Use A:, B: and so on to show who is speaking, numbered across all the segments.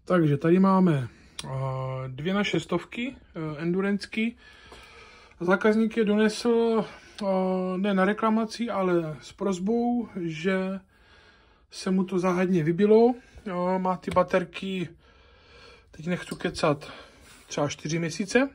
A: Takže tady máme dvě naše stovky enduranceky. Zákazník je donesl ne na reklamaci, ale s prosbou, že se mu to záhadně vybilo. Má ty baterky, teď nechci kecat, třeba 4 měsíce.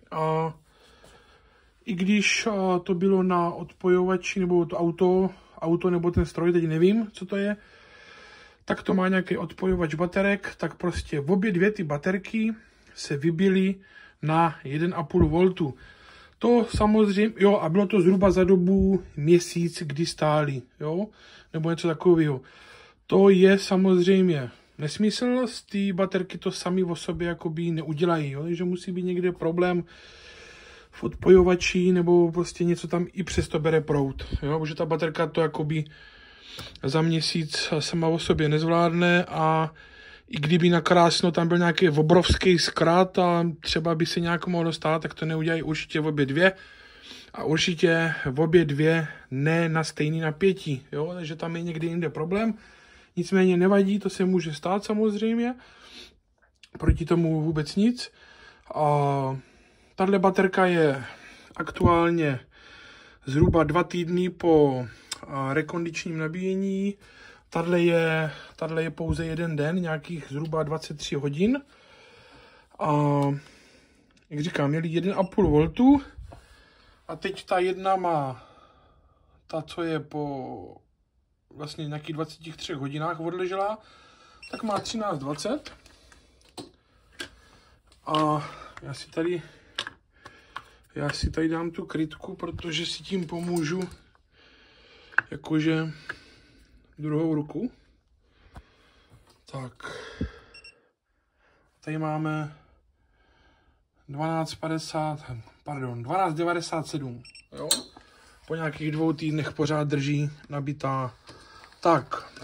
A: I když to bylo na odpojovači, nebo to auto nebo ten stroj, teď nevím, co to je, tak to má nějaký odpojovač baterek, tak prostě v obě dvě ty baterky se vybily na 1,5 V. To samozřejmě, jo, a bylo to zhruba za dobu měsíc, kdy stály, jo, nebo něco takového. To je samozřejmě nesmysl, z té baterky to sami o sobě jakoby neudělají, jo, takže musí být někde problém v odpojovači, nebo prostě něco tam i přesto bere proud, jo, protože ta baterka to jakoby za měsíc sama o sobě nezvládne a i kdyby nakrásno tam byl nějaký obrovský zkrat a třeba by se nějak mohlo stát, tak to neudělají určitě v obě dvě a určitě v obě dvě ne na stejný napětí, jo, takže tam je někdy jinde problém, nicméně nevadí, to se může stát samozřejmě, proti tomu vůbec nic. Tahle baterka je aktuálně zhruba 2 týdny po rekondičním nabíjení. Tahle je pouze jeden den, nějakých zhruba 23 hodin. A jak říkám, měli 1,5 V. A teď ta jedna má, ta co je po vlastně nějakých 23 hodinách odležela, tak má 13,20. A já si tady dám tu krytku, protože si tím pomůžu jakože druhou ruku. Tak. Tady máme 12,97. Jo? Po nějakých 2 týdnech pořád drží nabitá. Tak.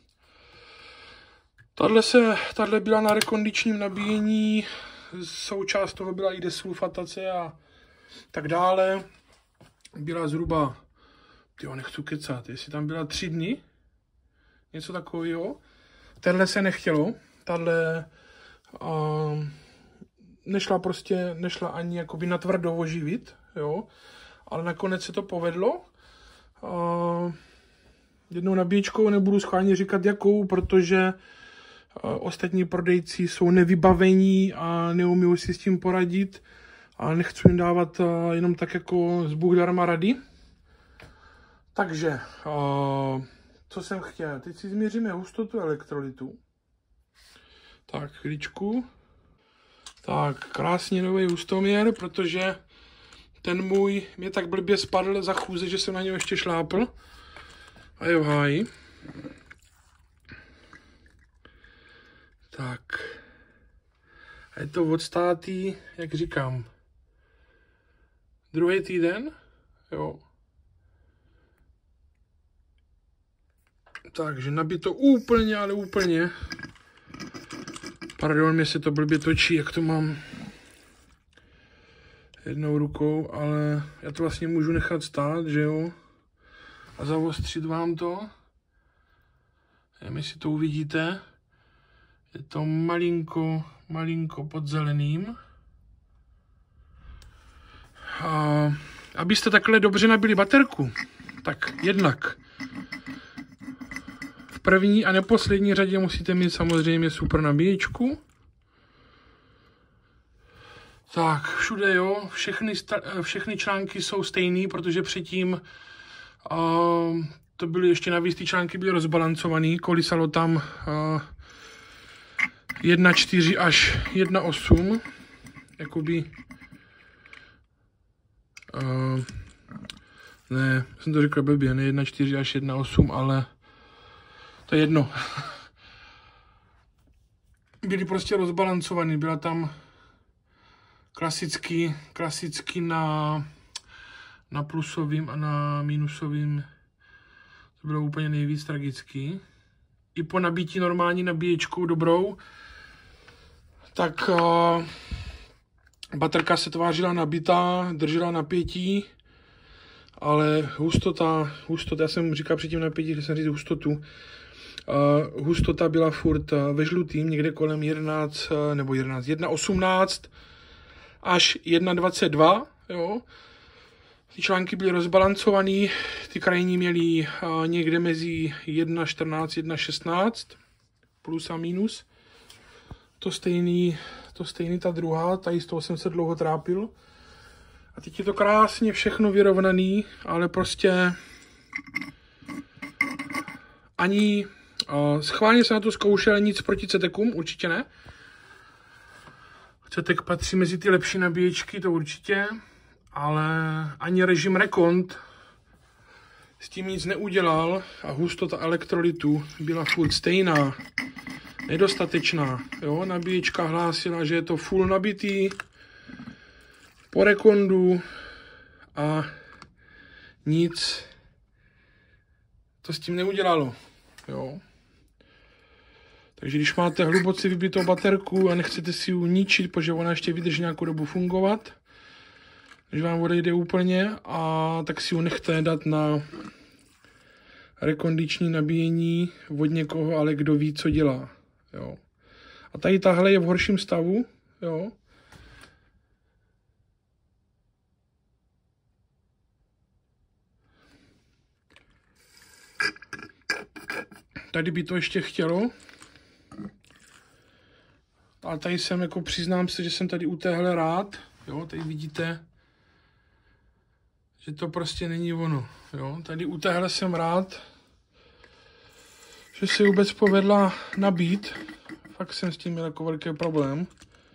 A: Tahle byla na rekondičním nabíjení. Součást toho byla i desulfatace a tak dále. Byla zhruba, nechci kecat, jestli tam byla 3 dny, něco takového. Tahle se nechtělo, tahle nešla ani jakoby natvrdo oživit, jo, ale nakonec se to povedlo. Jednou nabíječkou, nebudu schválně říkat jakou, protože ostatní prodejci jsou nevybavení a neumí si s tím poradit a nechci jim dávat jenom tak jako z Bůh darma rady. Takže, co jsem chtěl, teď si změříme hustotu elektrolytu. Tak, chvíličku. Tak, krásně nový hustoměr, protože ten můj mě tak blbě spadl za chůze, že jsem na něj ještě šlápl. A je v háji. Tak. A je to odstátý, jak říkám, 2. týden, jo. Takže nabito úplně, ale úplně. Pardon, mě se to blbě točí, jak to mám jednou rukou, ale já to vlastně můžu nechat stát, že jo. A zaostřit vám to. Nevím, jestli to uvidíte. Je to malinko pod zeleným. A abyste takhle dobře nabili baterku, tak jednak v první a neposlední řadě musíte mít samozřejmě super nabíječku. Tak, všude jo, všechny články jsou stejný, protože předtím to byly ještě navíc, ty články byly rozbalancovaný, kolísalo tam 1,4 až 1,8, jakoby, ne, jsem to řekl blbě, ne 1,4 až 1,8, ale to je jedno. Byly prostě rozbalancovaný, byla tam klasicky na plusovým a na minusovým, to bylo úplně nejvíc tragický. I po nabití normální nabíječkou dobrou, tak baterka se tvářila nabitá, držela napětí, ale hustota, já jsem říkal předtím napětí, že jsem říct hustotu, Hustota byla furt ve žlutým, někde kolem 11 nebo 1,18 až 1,22, jo. Ty články byly rozbalancovaný, ty krajní měly někde mezi 1,14, 1,16 plus a minus. To stejný ta druhá, tady z toho jsem se dlouho trápil. A teď je to krásně všechno vyrovnaný, ale prostě ani schválně jsem na to zkoušel, nic proti CTEKům, určitě ne. CTEK patří mezi ty lepší nabíječky, to určitě, ale ani režim Rekond s tím nic neudělal a hustota elektrolytu byla furt stejná, nedostatečná. Jo? Nabíječka hlásila, že je to full nabitý po Rekondu a nic to s tím neudělalo. Jo? Takže když máte hluboce vybitou baterku a nechcete si ji ničit, protože ona ještě vydrží nějakou dobu fungovat, když vám odejde úplně, a tak si ji nechte dát na rekondiční nabíjení od někoho, ale kdo ví, co dělá. Jo. A tady tahle je v horším stavu. Jo. Tady by to ještě chtělo. Ale tady jsem, jako přiznám se, že jsem tady u téhle rád. Jo, tady vidíte, že to prostě není ono. Jo, tady u téhle jsem rád, že se vůbec povedla nabít. Fakt jsem s tím měl jako velký problém.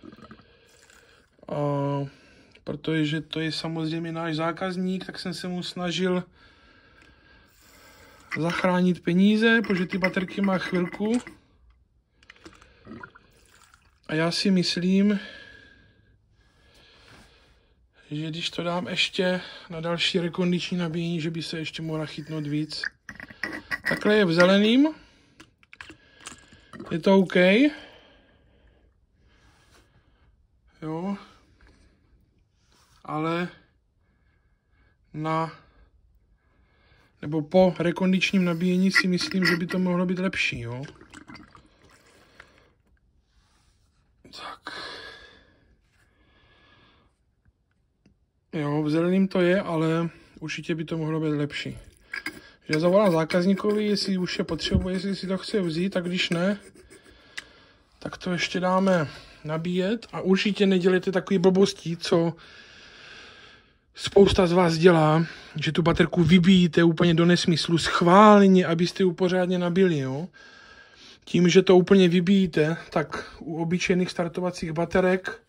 A: Protože to je samozřejmě náš zákazník, tak jsem se mu snažil zachránit peníze, protože ty baterky má chvilku. A já si myslím, že když to dám ještě na další rekondiční nabíjení, že by se ještě mohla chytnout víc. Takhle je v zeleným. Je to OK. Jo. Ale nebo po rekondičním nabíjení si myslím, že by to mohlo být lepší, jo. Tak. Jo, v zeleným to je, ale určitě by to mohlo být lepší. Já zavolám zákazníkovi, jestli už je potřebuje, jestli si to chce vzít, tak když ne, tak to ještě dáme nabíjet. A určitě nedělejte takový blbostí, co spousta z vás dělá, že tu baterku vybíjíte úplně do nesmyslu schválně, abyste ji pořádně nabili, jo. Tím, že to úplně vybíjíte, tak u obyčejných startovacích baterek,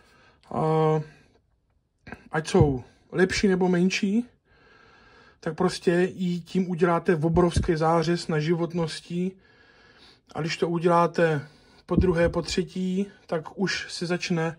A: ať jsou lepší nebo menší, tak prostě i tím uděláte obrovský zářez na životnosti. A když to uděláte po druhé, po třetí, tak už se začne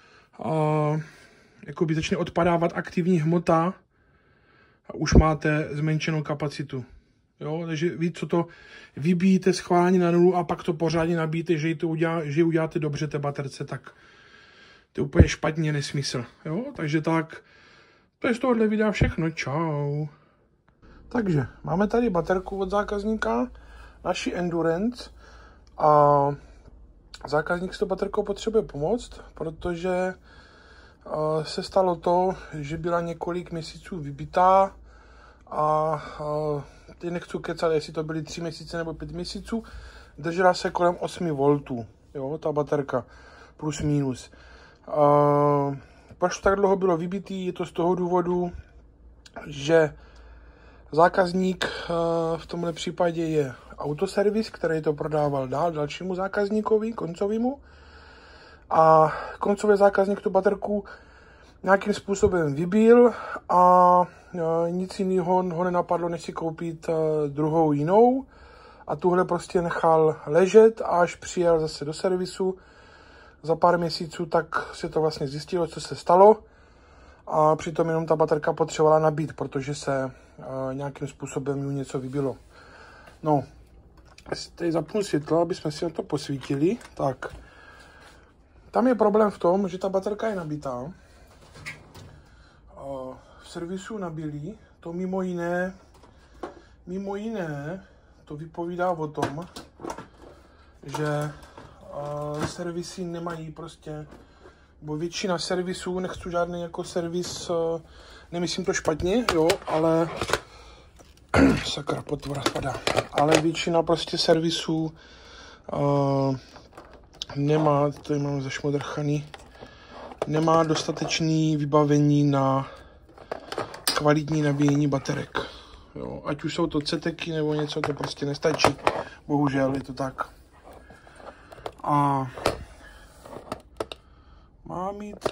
A: začne odpadávat aktivní hmota a už máte zmenšenou kapacitu. Jo? Takže vy, co to vybíjíte schválně na nulu a pak to pořádně nabíjíte, že ji uděláte dobře té baterce, tak to je úplně špatně, nesmysl. Jo? Takže tak, to je z tohohle videa všechno. Čau. Takže máme tady baterku od zákazníka, naši Endurance, a zákazník s tou baterkou potřebuje pomoct, protože se stalo to, že byla několik měsíců vybitá a teď nechci kecat, jestli to byly 3 měsíce nebo 5 měsíců, držela se kolem 8 V, jo, ta baterka, plus minus. Proč to tak dlouho bylo vybitý? Je to z toho důvodu, že zákazník v tomhle případě je autoservis, který to prodával dál dalšímu zákazníkovi, koncovému. A koncový zákazník tu baterku nějakým způsobem vybil a nic jiného ho nenapadlo, než si koupit druhou jinou. A tuhle prostě nechal ležet, a až přijel zase do servisu za pár měsíců, tak se to vlastně zjistilo, co se stalo. A přitom jenom ta baterka potřebovala nabít, protože se nějakým způsobem ju něco vybilo. No, teď zapnu světlo, aby jsme si na to posvítili. Tak, tam je problém v tom, že ta baterka je nabitá. V servisu nabili to mimo jiné to vypovídá o tom, že servisy nemají prostě, bo většina servisů, nechci žádný jako servis, nemyslím to špatně, jo, ale sakra, potvora spadá, ale většina prostě servisů nemá, tady mám zašmodrchaný, nemá dostatečné vybavení na kvalitní nabíjení baterek. Jo, ať už jsou to CTky nebo něco, to prostě nestačí. Bohužel je to tak. A má mít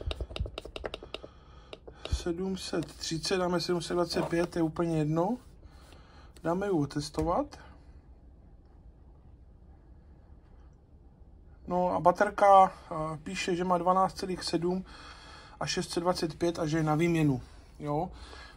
A: 730, dáme 725, je úplně jedno. Dáme ji otestovat. No a baterka píše, že má 12,7 a 625 a že je na výměnu. Jo.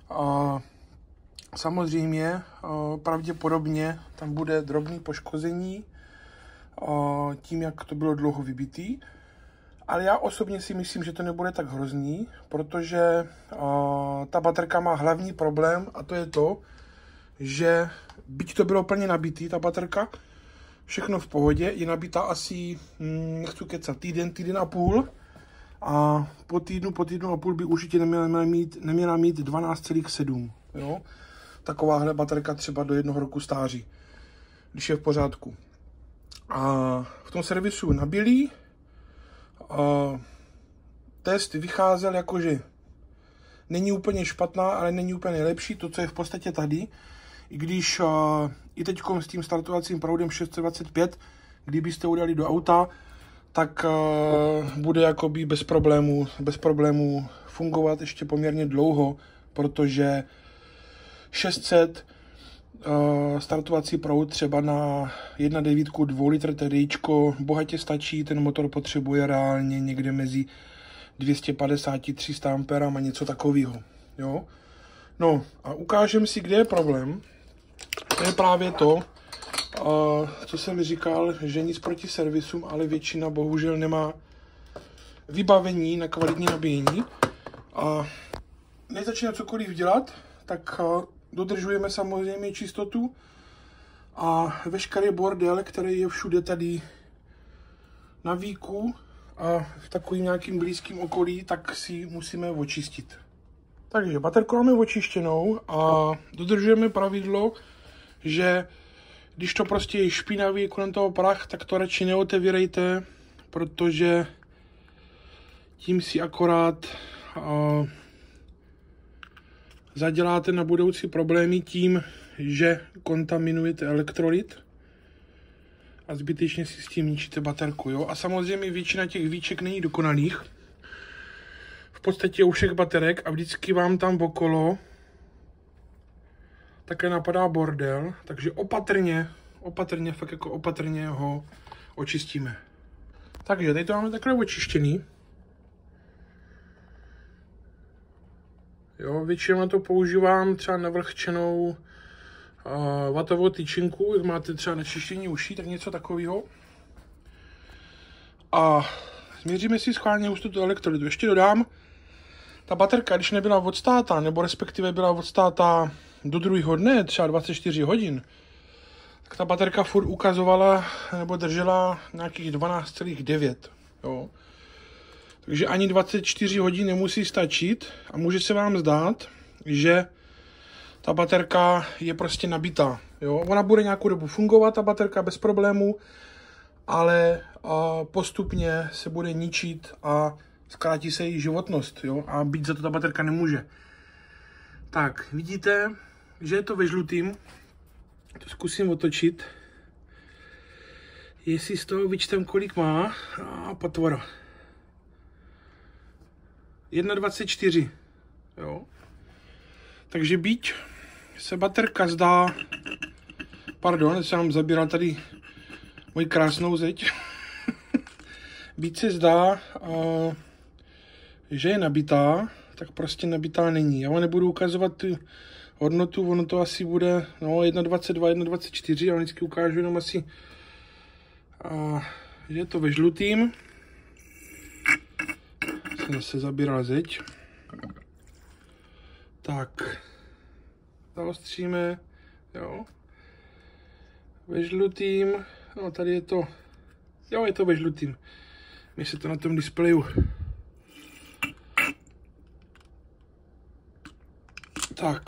A: Samozřejmě pravděpodobně tam bude drobné poškození tím, jak to bylo dlouho vybitý. Ale já osobně si myslím, že to nebude tak hrozný, protože ta baterka má hlavní problém a to je to, že byť to bylo plně nabitý, ta baterka, všechno v pohodě, je nabitá asi, nechci kecat, týden a půl. A po týdnu a půl by určitě neměla mít 12,7. Jo? Takováhle baterka třeba do 1 roku stáří, když je v pořádku. A v tom servisu nabili. Test vycházel jakože není úplně špatná, ale není úplně nejlepší, to, co je v podstatě tady. I když i teď s tím startovacím proudem 625, kdybyste udali do auta, tak bude jakoby bez problémů fungovat ještě poměrně dlouho, protože 600 startovací proud třeba na 1.9 2 litr TDIčko bohatě stačí, ten motor potřebuje reálně někde mezi 250-300 A a něco takového. Jo? No a ukážem si, kde je problém. To je právě to, co jsem říkal, že nic proti servisům, ale většina bohužel nemá vybavení na kvalitní nabíjení. A než začíná cokoliv dělat, tak dodržujeme samozřejmě čistotu a veškerý bordel, který je všude tady na víku a v takovým nějakým blízkým okolí, tak si musíme očistit. Takže baterku máme očištěnou a dodržujeme pravidlo, že když to prostě je špinavý kolem toho prach, tak to radši neotevírejte, protože tím si akorát zaděláte na budoucí problémy tím, že kontaminujete elektrolyt a zbytečně si s tím ničíte baterku. Jo? A samozřejmě většina těch víček není dokonalých. V podstatě u všech baterek a vždycky vám tam okolo také napadá bordel, takže opatrně, fakt jako opatrně ho očistíme. Takže tady to máme takhle očištěný. Jo, většinou na to používám třeba navlhčenou vatovou tyčinku, jak máte třeba na čištění uší, tak něco takového. A změříme si schválně hustotu elektrolytu. Ještě dodám, ta baterka, když nebyla odstátá, nebo respektive byla odstátá do druhého dne, třeba 24 hodin, tak ta baterka furt ukazovala nebo držela nějakých 12,9. Jo. Takže ani 24 hodin nemusí stačit a může se vám zdát, že ta baterka je prostě nabitá. Jo. Ona bude nějakou dobu fungovat, ta baterka bez problémů, ale postupně se bude ničit a zkrátí se její životnost. Jo. A být za to ta baterka nemůže. Tak, vidíte, že je to ve žlutým. To zkusím otočit. Jestli z toho vyčtem, kolik má. A potvora. 1,24. Jo. Takže byť se baterka zdá... Pardon, jsem vám zabíral tady moji krásnou zeď. Byť se zdá, že je nabitá, tak prostě nabitá není. Já vám nebudu ukazovat tu hodnotu, ono to asi bude 1,22, 1,24, ale vždycky ukážu jenom asi, že je to ve žlutým. Jsem zase zabíral zeď. Tak, zaostříme, jo. ve žlutým, no tady je to, jo, je to ve žlutým, mi se to na tom displeju. Tak,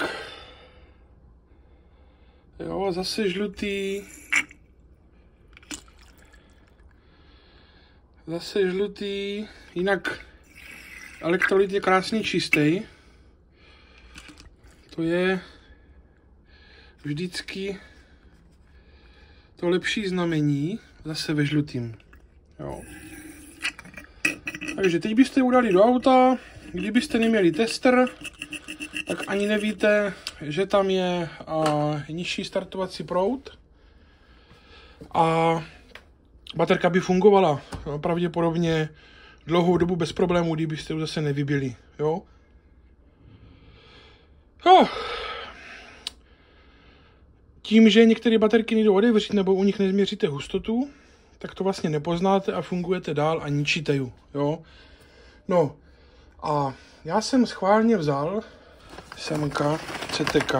A: jo, zase žlutý, jinak elektrolyt je krásně čistý, to je vždycky to lepší znamení, zase ve žlutým, jo. Takže teď byste udali do auta, kdybyste neměli tester, tak ani nevíte, že tam je nižší startovací proud a baterka by fungovala pravděpodobně dlouhou dobu bez problémů, kdybyste ji zase nevybili, jo. Tím, že některé baterky nejdou otevřít nebo u nich nezměříte hustotu, tak to vlastně nepoznáte a fungujete dál a ničíte ju, jo. No a já jsem schválně vzal semka CTK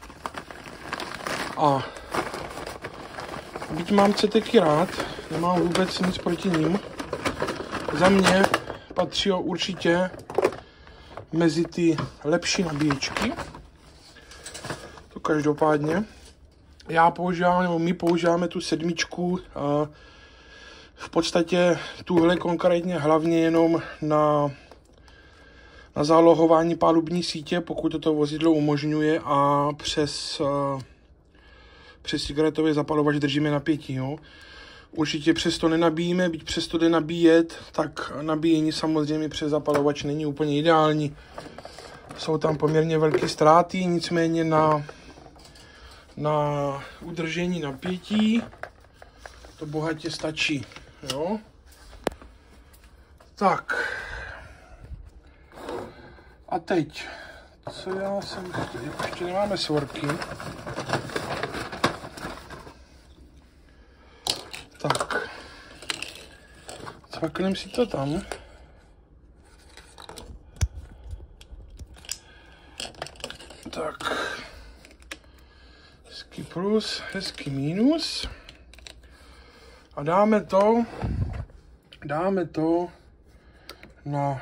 A: a byť mám CTky rád, nemám vůbec nic proti ním, za mě patří určitě mezi ty lepší nabíječky, to každopádně. Já používám, nebo my používáme tu 7, v podstatě tuhle konkrétně hlavně jenom na zálohování pálubní sítě, pokud toto vozidlo umožňuje, a přes cigaretový zapalovač držíme napětí. Jo. Určitě přesto nenabíjíme, byť přesto jde nabíjet, tak nabíjení samozřejmě přes zapalovač není úplně ideální. Jsou tam poměrně velké ztráty, nicméně na udržení napětí to bohatě stačí. Jo. Tak. A teď, co já jsem chtěl, ještě nemáme svorky. Tak. Cvakneme si to tam. Tak. Hezký plus, hezký minus. A dáme to na...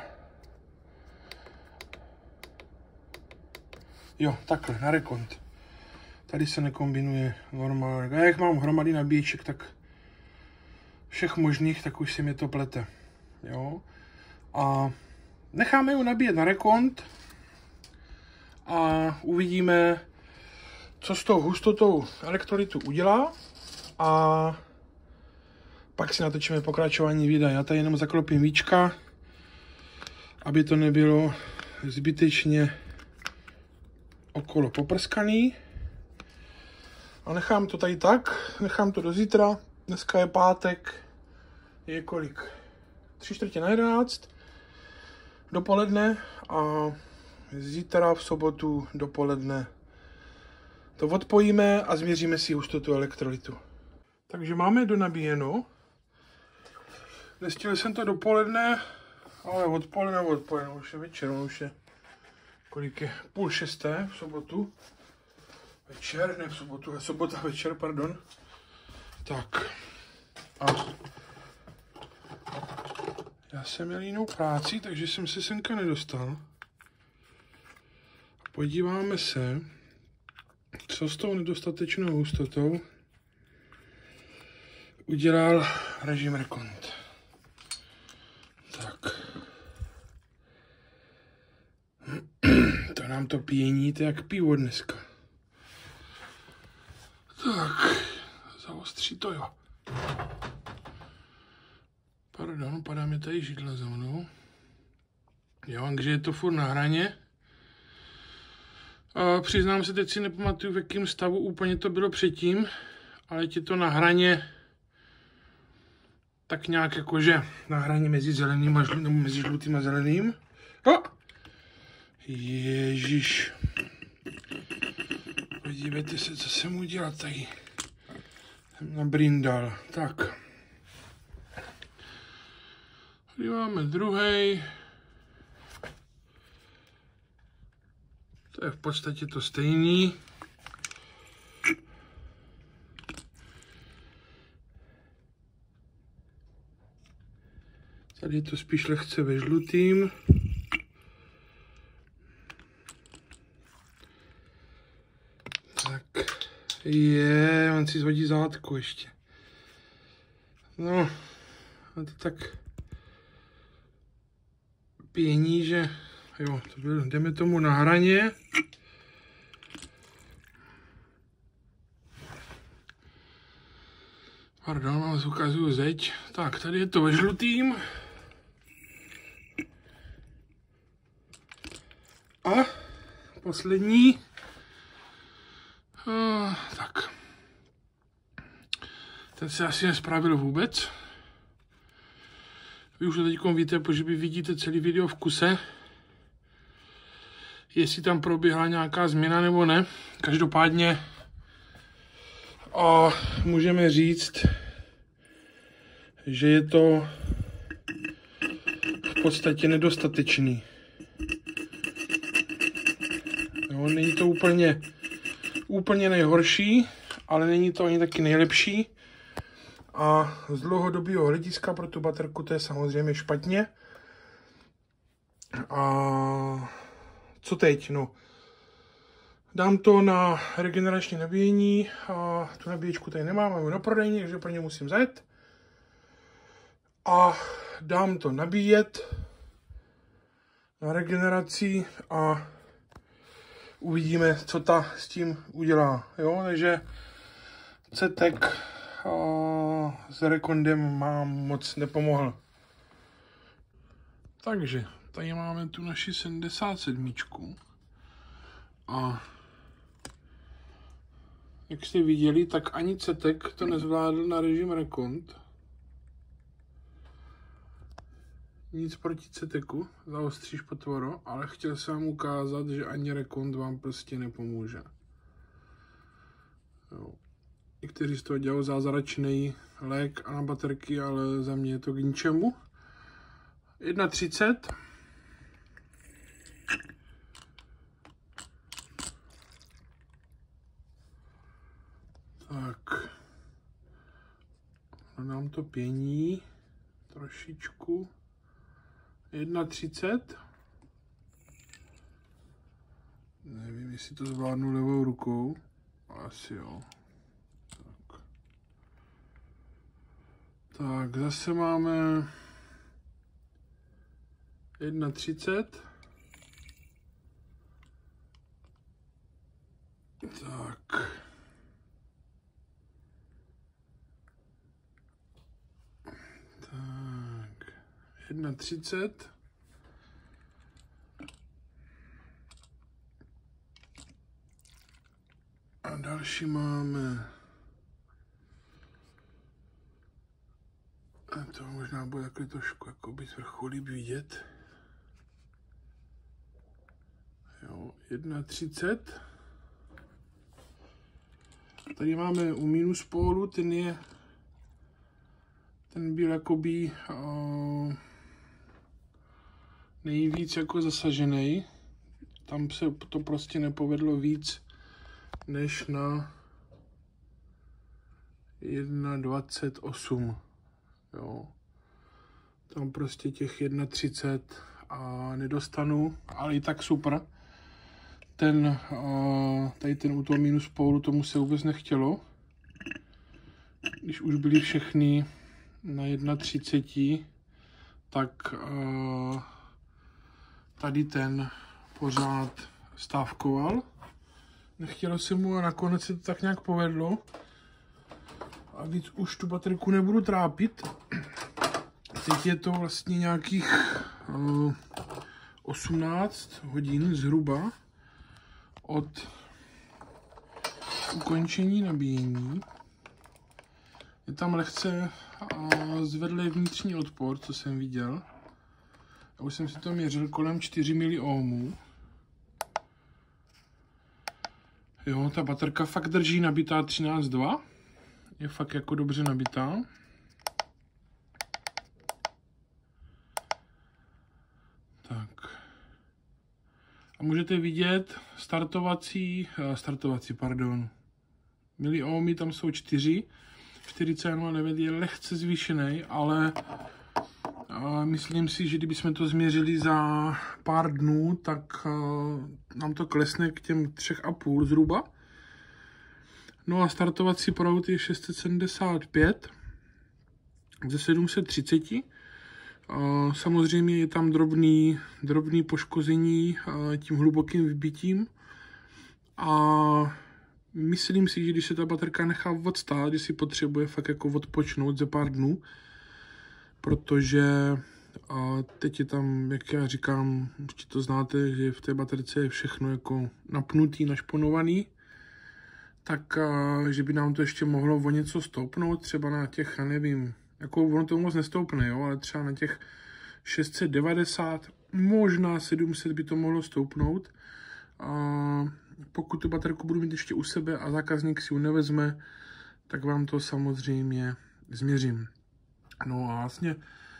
A: Jo, takhle, na rekont. Tady se nekombinuje normálně. A jak mám hromady nabíječek, tak všech možných, tak už se mi to plete. Jo. A necháme ju nabíjet na rekont a uvidíme, co s tou hustotou elektrolytu udělá, a pak si natočíme pokračování videa. Já tady jenom zaklopím víčka, aby to nebylo zbytečně okolo poprskaný. A nechám to tady tak, nechám to do zítra. Dneska je pátek, je kolik? 10:45 dopoledne a zítra v sobotu dopoledne to odpojíme a změříme si hustotu elektrolytu. Takže máme donabíjeno. Nestihl jsem to dopoledne, ale odpoledne, už je večer, už je kolik je? 5:30 v sobotu. Večer, ne v sobotu, sobota večer, pardon. Tak. A já jsem měl jinou práci, takže jsem se semka nedostal. Podíváme se, co s tou nedostatečnou hustotou udělal režim rekont. Tak. To nám to pění, to je jak pivo dneska. Tak, zaostří to, jo. Pardon, padá mi tady židle za mnou. Jo, takže je to furt na hraně. A přiznám se, teď si nepamatuju, v jakém stavu úplně to bylo předtím, ale je to na hraně, tak nějak jakože na hraně mezi zeleným a mezi žlutým a zeleným. Ježíš. Podívejte se, co jsem udělal tady. Jsem nabrindal. Tak. Tady máme druhý. To je v podstatě to stejný. Tady je to spíš lehce ve žlutým. Tak, on si zhodí zátko ještě. No, a to tak pění, že jo, to bylo, jdeme tomu na hraně. Pardon, vám ukazuju zeď. Tak, tady je to ve žlutým. A poslední. Tak. Ten se asi nespravil vůbec. Vy už to teď víte, protože vy vidíte celý video v kuse. Jestli tam proběhla nějaká změna nebo ne. Každopádně můžeme říct, že je to v podstatě nedostatečný. Jo, není to úplně nejhorší, ale není to ani taky nejlepší. A z dlouhodobého hlediska pro tu baterku to je samozřejmě špatně. A co teď? No, dám to na regenerační nabíjení. A tu nabíječku tady nemám, mám ji na prodejně, takže pro ně musím zajet. A dám to nabíjet na regeneraci a uvidíme, co ta s tím udělá. Jo, takže CTEK s Recondem mám moc nepomohl. Takže tady máme tu naši 77. A jak jste viděli, tak ani CTEK to nezvládl na režim Recond. Nic proti CTEKu, zaostříš potvoro, ale chtěl jsem vám ukázat, že ani Recond vám prostě nepomůže. Jo. Někteří z toho dělají zázračný lék a na baterky, ale za mě je to k ničemu. 1,30. Tak. Nám to pění trošičku. 1,30. Nevím, jestli to zvládnu levou rukou. Asi jo. Tak, zase máme 1,30. Tak. Tak. 1,30. A další máme. A to možná bude takový trošku jakoby z vrchu líp vidět. Jo, 1,30. Tady máme u minus pólu, ten byl jakoby nejvíc jako zasažený. Tam se to prostě nepovedlo víc než na 1,28. Jo. Tam prostě těch 1,30 a nedostanu, ale i tak super. Tady ten u toho minus pólu tomu se vůbec nechtělo. Když už byly všechny na 1,30, tak tady ten pořád stávkoval. Nechtělo se mu a nakonec se to tak nějak povedlo. A víc už tu baterku nebudu trápit. Teď je to vlastně nějakých 18 hodin zhruba od ukončení nabíjení. Je tam lehce zvedlý vnitřní odpor, co jsem viděl. Já už jsem si to měřil kolem 4 mOhmů. Jo, ta baterka fakt drží nabitá 13,2. Je fakt jako dobře nabitá. Tak. A můžete vidět miliohmy tam jsou 4. 40,09 je lehce zvýšený, ale Myslím si, že kdybychom to změřili za pár dnů, tak nám to klesne k těm 3,5 zhruba. No a startovací proud je 675 ze 730. Samozřejmě je tam drobný poškození tím hlubokým vybitím. A myslím si, že když se ta baterka nechá odstát, že si potřebuje fakt jako odpočnout za pár dnů, protože teď je tam, jak já říkám, určitě to znáte, že v té baterce je všechno jako napnutý, našponovaný, tak že by nám to ještě mohlo o něco stoupnout, třeba na těch, já nevím, jako ono to moc nestoupne, jo, ale třeba na těch 690, možná 700 by to mohlo stoupnout. Pokud tu baterku budu mít ještě u sebe a zákazník si ji nevezme, tak vám to samozřejmě změřím. No a vlastně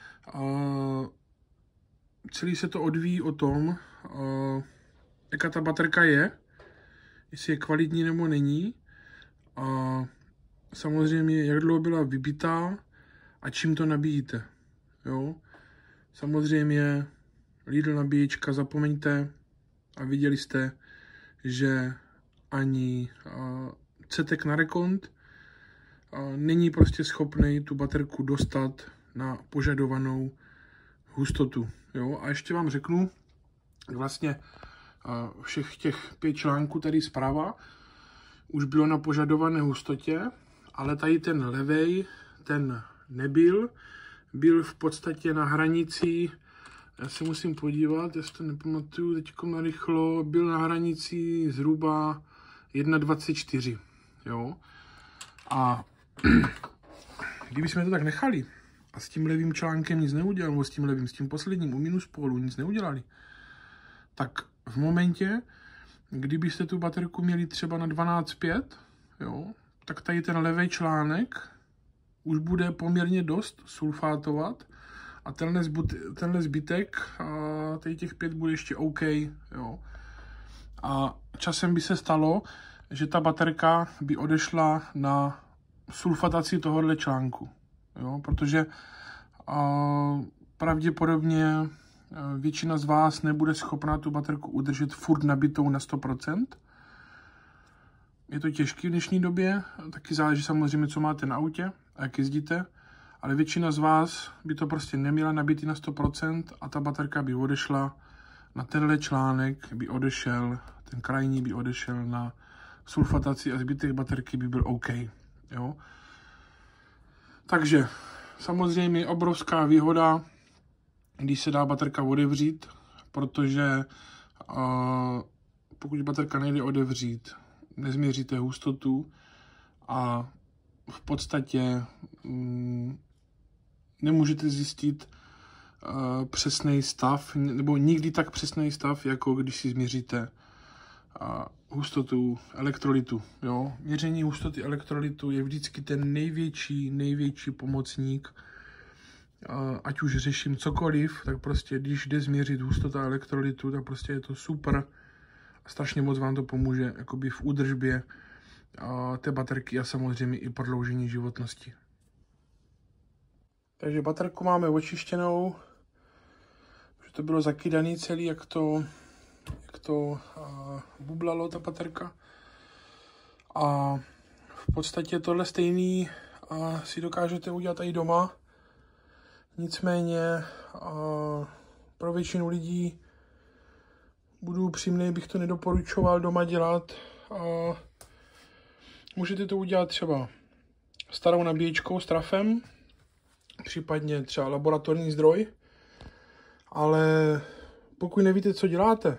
A: celý se to odvíjí o tom, jaká ta baterka je, jestli je kvalitní nebo není. A samozřejmě, jak dlouho byla vybitá a čím to nabíjíte. Jo? Samozřejmě Lidl nabíječka, zapomeňte, a viděli jste, že ani CTEK na rekont není prostě schopný tu baterku dostat na požadovanou hustotu. Jo? A ještě vám řeknu, vlastně všech těch 5 článků tady zprava už bylo na požadované hustotě, ale tady ten levej, ten nebyl, byl v podstatě na hranici, já se musím podívat, já si to nepamatuju teďko narychlo, byl na hranici zhruba 1,24, jo. A kdybychom to tak nechali a s tím levým článkem nic neudělali, nebo s tím posledním u minus pólu nic neudělali, tak v momentě, kdybyste tu baterku měli třeba na 12,5, jo, tak tady ten levý článek už bude poměrně dost sulfátovat a tenhle zbytek, tady těch 5 bude ještě OK, jo. A časem by se stalo, že ta baterka by odešla na sulfataci tohohle článku, jo, protože pravděpodobně většina z vás nebude schopná tu baterku udržet furt nabitou na 100%. Je to těžké v dnešní době, taky záleží samozřejmě, co máte na autě a jak jezdíte, ale většina z vás by to prostě neměla nabitý na 100% a ta baterka by odešla na tenhle článek, by odešel, ten krajní by odešel na sulfataci a zbytek baterky by byl OK. Jo? Takže samozřejmě obrovská výhoda, když se dá baterka otevřít, protože pokud baterka nejde otevřít, nezměříte hustotu a v podstatě nemůžete zjistit přesný stav, nebo nikdy tak přesný stav, jako když si změříte hustotu elektrolytu. Jo? Měření hustoty elektrolytu je vždycky ten největší pomocník. Ať už řeším cokoliv, tak prostě když jde změřit hustota elektrolytu, tak prostě je to super. A strašně moc vám to pomůže jakoby v údržbě té baterky a samozřejmě i prodloužení životnosti. Takže baterku máme očištěnou, že to bylo zakydaný celý, jak to bublalo ta baterka. A v podstatě tohle stejný si dokážete udělat i doma. Nicméně pro většinu lidí, budu upřímný, bych to nedoporučoval doma dělat. Můžete to udělat třeba starou nabíječkou s trafem, případně třeba laboratorní zdroj, ale pokud nevíte, co děláte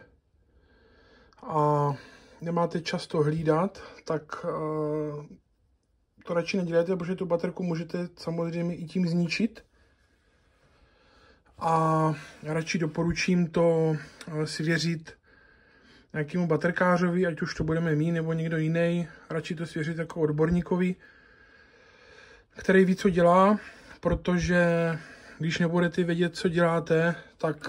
A: a nemáte čas to hlídat, tak to radši nedělejte, protože tu baterku můžete samozřejmě i tím zničit. A radši doporučím to svěřit nějakému baterkářovi, ať už to budeme my nebo někdo jiný. Radši to svěřit jako odborníkovi, který ví, co dělá, protože když nebudete vědět, co děláte, tak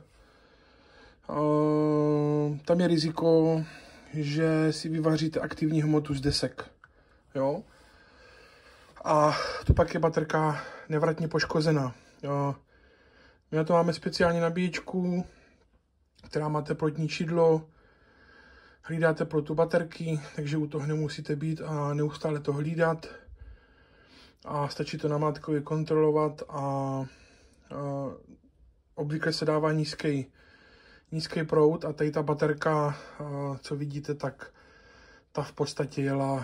A: tam je riziko, že si vyvaříte aktivní hmotu z desek. Jo? A to pak je baterka nevratně poškozená. My na to máme speciální nabíječku, která má teplotní čidlo, hlídá teplotu baterky, takže u toho nemusíte být a neustále to hlídat. A stačí to namátkově kontrolovat a obvykle se dává nízký proud a tady ta baterka, co vidíte, tak ta v podstatě jela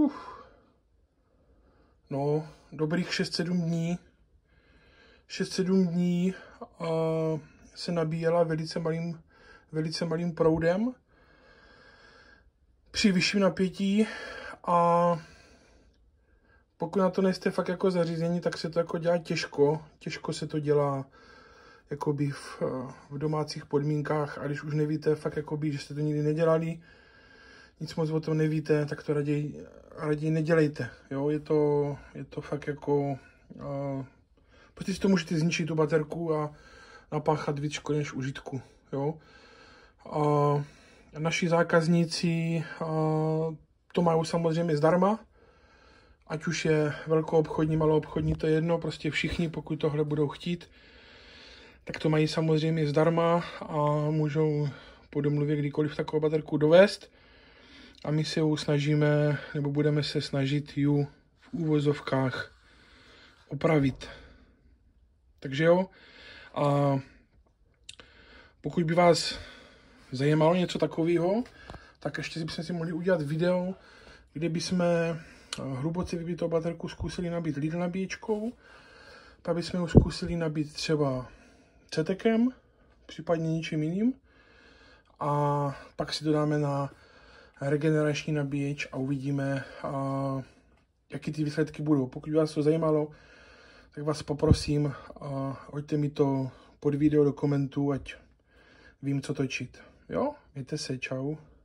A: no, dobrých 6-7 dní. 6-7 dní se nabíjela velice malým proudem při vyšším napětí a pokud na to nejste fakt jako zařízení, tak se to jako dělá těžko. Těžko se to dělá jakoby v domácích podmínkách a když už nevíte fakt jakoby, že jste to nikdy nedělali, nic moc o tom nevíte, tak to raději nedělejte. Jo? Je to fakt jako prostě si to můžete zničit tu baterku a napáchat víc škody než užitku. Jo? Naši zákazníci to mají samozřejmě zdarma, ať už je velkoobchodní, maloobchodní, to je jedno, prostě všichni, pokud tohle budou chtít, tak to mají samozřejmě zdarma a můžou po domluvě kdykoliv takovou baterku dovést a my se ji snažíme, nebo budeme se snažit ji v úvozovkách opravit. Takže jo, a pokud by vás zajímalo něco takového, tak ještě bychom si mohli udělat video, kde bychom hluboce vybitou baterku zkusili nabít Lidl nabíječkou, pak bychom ji zkusili nabít třeba CTkem, případně něčím jiným a pak si dodáme na regenerační nabíječ a uvidíme, jaký ty výsledky budou. Pokud by vás to zajímalo, tak vás poprosím, hoďte mi to pod video do komentů, ať vím, co točit. Jo, mějte se, čau.